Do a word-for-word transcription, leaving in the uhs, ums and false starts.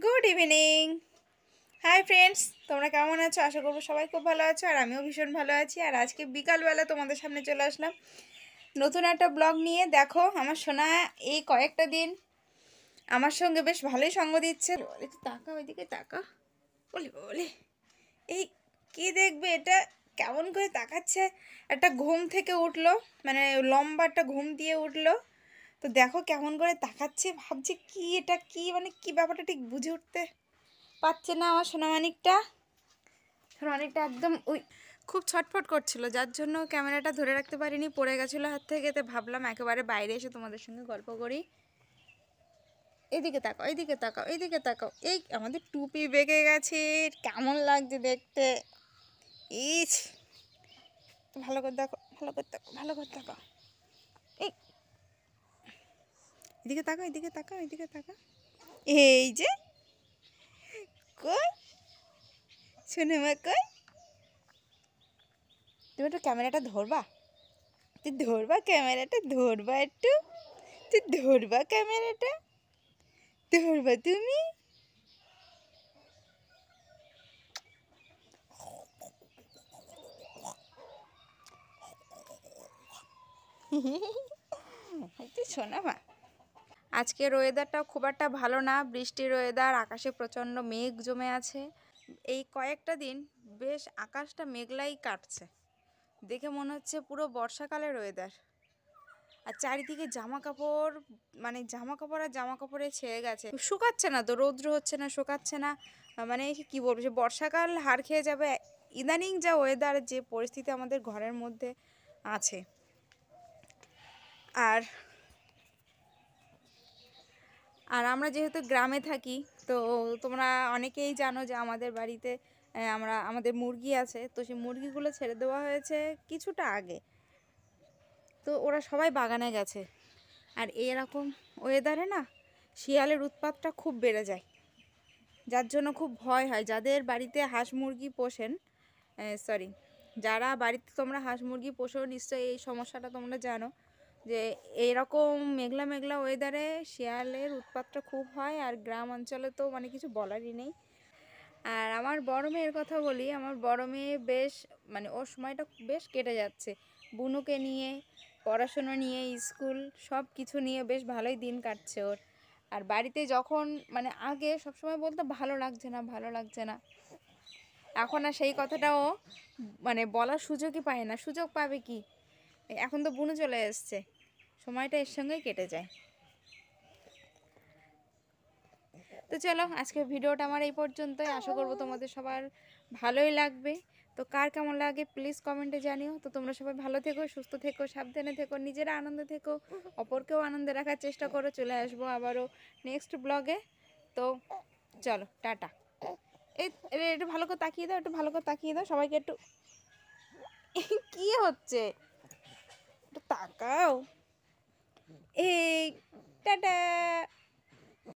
Good evening. Hi friends, তোমরা কেমন আছো? আশা করবো সবাই খুব ভালো আছো, আর আমিও ভীষণ ভালো আছি। আর আজকে বিকালবেলা তোমাদের সামনে চলে আসলাম নতুন একটা ব্লগ নিয়ে। দেখো, আমার সোনা এই কয়েকটা দিন আমার সঙ্গে বেশ ভালোই সঙ্গ দিচ্ছে। একটু তাকা, ওইদিকে তাকা। বলে বলে এই কি দেখবে এটা, কেমন করে তাকাচ্ছে। একটা ঘুম থেকে উঠলো, মানে লম্বা একটা ঘুম দিয়ে উঠলো, তো দেখো কেমন করে তাকাচ্ছে। ভাবছে কি এটা, কি মানে কি ব্যাপারটা ঠিক বুঝে উঠতে পারছে না আমার সোনামানিকটা। সোনামানিকটা একদম ওই খুব ছটফট করছিল, যার জন্য ক্যামেরাটা ধরে রাখতে পারিনি, পড়ে গেছিলো হাত থেকে। তো ভাবলাম একেবারে বাইরে এসে তোমাদের সঙ্গে গল্প করি। এইদিকে তাকাও, এইদিকে তাকাও, এইদিকে তাকাও। এই আমাদের টুপি বেঁকে গেছে, কেমন লাগছে দেখতে। ইস, ভালো করে দেখো, ভালো করে তাকাও, ভালো করে তাকাও। এই এদিকে তাকাও, এদিকে তাকাও, এদিকে তাকাও। এই যে কই শোনে মা, কই তুমি একটু ক্যামেরাটা ধরবা? তুই ধরবা ক্যামেরাটা, ধরবা একটু, তুই ধরবা ক্যামেরাটা, ধরবা তুমি। তুই শোনা মা। আজকের ওয়েদারটাও খুব একটা ভালো না, বৃষ্টির ওয়েদার, আকাশে প্রচণ্ড মেঘ জমে আছে। এই কয়েকটা দিন বেশ আকাশটা মেঘলাই কাটছে, দেখে মনে হচ্ছে পুরো বর্ষাকালের ওয়েদার। আর চারিদিকে জামা কাপড়, মানে জামা কাপড় আর জামা কাপড়ে ছেয়ে গেছে, শুকাচ্ছে না, তো রৌদ্র হচ্ছে না, শুকাচ্ছে না। মানে কি বলবো, যে বর্ষাকাল হার খেয়ে যাবে। ইদানিং যা ওয়েদার, যে পরিস্থিতি আমাদের ঘরের মধ্যে আছে। আর আর আমরা যেহেতু গ্রামে থাকি, তো তোমরা অনেকেই জানো যে আমাদের বাড়িতে আমরা আমাদের মুরগি আছে, তো সেই মুরগিগুলো ছেড়ে দেওয়া হয়েছে কিছুটা আগে। তো ওরা সবাই বাগানে গেছে। আর এরকম ওয়েদারে না শিয়ালের উৎপাতটা খুব বেড়ে যায়, যার জন্য খুব ভয় হয়। যাদের বাড়িতে হাঁস মুরগি পোষেন, সরি যারা বাড়িতে তোমরা হাঁস মুরগি পোষো, নিশ্চয়ই এই সমস্যাটা তোমরা জানো, যে এরকম মেঘলা মেঘলা ওয়েদারে শিয়ালের উৎপাতটা খুব হয়। আর গ্রাম অঞ্চলে তো মানে কিছু বলারই নেই। আর আমার বড় মেয়ের কথা বলি, আমার বড় মেয়ে বেশ মানে ওর সময়টা বেশ কেটে যাচ্ছে বুনুকে নিয়ে, পড়াশুনো নিয়ে, স্কুল সব কিছু নিয়ে বেশ ভালোই দিন কাটছে ওর। আর বাড়িতে যখন মানে আগে সবসময় বলতো ভালো লাগছে না, ভালো লাগছে না, এখন আর সেই কথাটাও মানে বলার সুযোগই পায় না। সুযোগ পাবে কি, এখন তো বুনু চলে এসছে, সময়টা এর সঙ্গেই কেটে যায়। তো চলো, আজকের ভিডিওটা আমার এই পর্যন্তই। আশা করবো তোমাদের সবার ভালোই লাগবে। তো কার কেমন লাগে প্লিজ কমেন্টে জানিও। তো তোমরা সবাই ভালো থেকো, সুস্থ থেকো, সাবধানে থেকো, নিজেরা আনন্দে থেকো, অপরকেও আনন্দে রাখার চেষ্টা করো। চলে আসবো আবারও নেক্সট ব্লগে। তো চলো, টাটা। এই একটু ভালো করে তাকিয়ে দাও, একটু ভালো করে তাকিয়ে দাও সবাইকে, একটু কি হচ্ছে একটু তাকাও। এই টাটা।